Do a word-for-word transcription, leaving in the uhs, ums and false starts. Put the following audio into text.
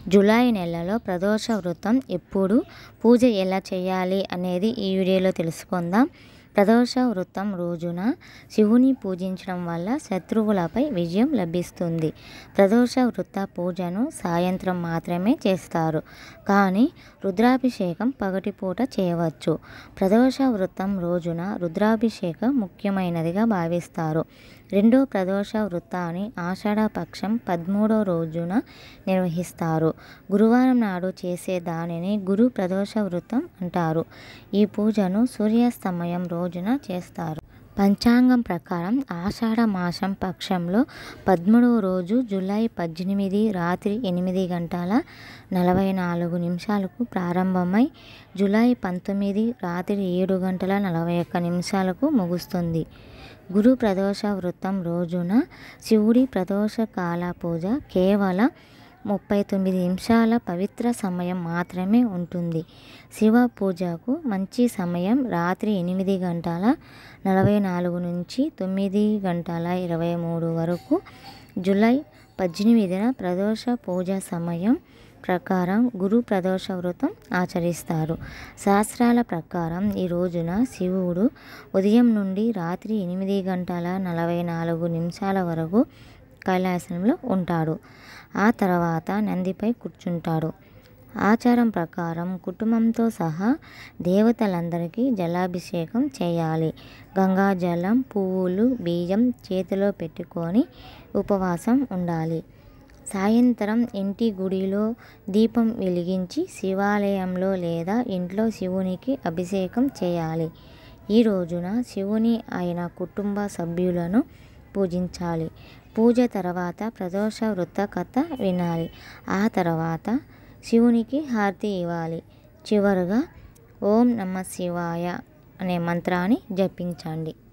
July నెలలో ప్రదోష వ్రతం ఎప్పుడు, పూజ ఎలా చేయాలి అనేది ఈ వీడియోలో తెలుసుకుందాం. ప్రదోష వ్రతం రోజున శివుని పూజించడం వల్ల శత్రువులపై విజయం లభిస్తుంది. ప్రదోష వ్రత పూజను సాయంత్రం మాత్రమే చేస్తారు, కానీ రుద్రాభిషేకం పగటిపూట చేయవచ్చు. ప్రదోష వ్రతం రోజున రుద్రాభిషేకం ముఖ్యమైనదిగా భావిస్తారు. రెండో ప్రదోష వ్రతాన్ని ఆషాఢ పక్షం పదమూడో రోజున నిర్వహిస్తారు. గురువారం నాడు చేసే దానిని గురు ప్రదోష వ్రతం అంటారు. ఈ పూజను సూర్యాస్తమయం రోజున చేస్తారు. పంచాంగం ప్రకారం ఆషాఢ మాసం పక్షంలో పదమూడవ రోజు జూలై పద్దెనిమిది రాత్రి ఎనిమిది గంటల నలభై నాలుగు నిమిషాలకు ప్రారంభమై జూలై పంతొమ్మిది రాత్రి ఏడు గంటల నలభై ఒక్క నిమిషాలకు ముగుస్తుంది. గురు ప్రదోష వ్రతం రోజున శివుడి ప్రదోష కాల పూజ కేవలం ముప్పై తొమ్మిది నిమిషాల పవిత్ర సమయం మాత్రమే ఉంటుంది. శివ పూజకు మంచి సమయం రాత్రి ఎనిమిది గంటల నలభై నాలుగు నుంచి తొమ్మిది గంటల ఇరవై మూడు వరకు. జూలై పద్దెనిమిదిన ప్రదోష పూజ సమయం ప్రకారం గురు ప్రదోష వ్రతం ఆచరిస్తారు. శాస్త్రాల ప్రకారం ఈ రోజున శివుడు ఉదయం నుండి రాత్రి ఎనిమిది గంటల నలభై నాలుగు నిమిషాల వరకు కైలాసంలో ఉంటాడు. ఆ తర్వాత నందిపై కూర్చుంటాడు. ఆచారం ప్రకారం కుటుంబంతో సహా దేవతలందరికీ జలాభిషేకం చేయాలి. గంగాజలం, పువ్వులు, బియ్యం చేతిలో పెట్టుకొని ఉపవాసం ఉండాలి. సాయంత్రం ఇంటి గుడిలో దీపం వెలిగించి శివాలయంలో లేదా ఇంట్లో శివునికి అభిషేకం చేయాలి. ఈ రోజున శివుని ఆయన కుటుంబ సభ్యులను పూజించాలి. పూజ తర్వాత ప్రదోష వ్రత కథ వినాలి. ఆ తర్వాత శివునికి హారతి ఇవ్వాలి. చివరగా ఓం నమః శివాయ అనే మంత్రాన్ని జపించండి.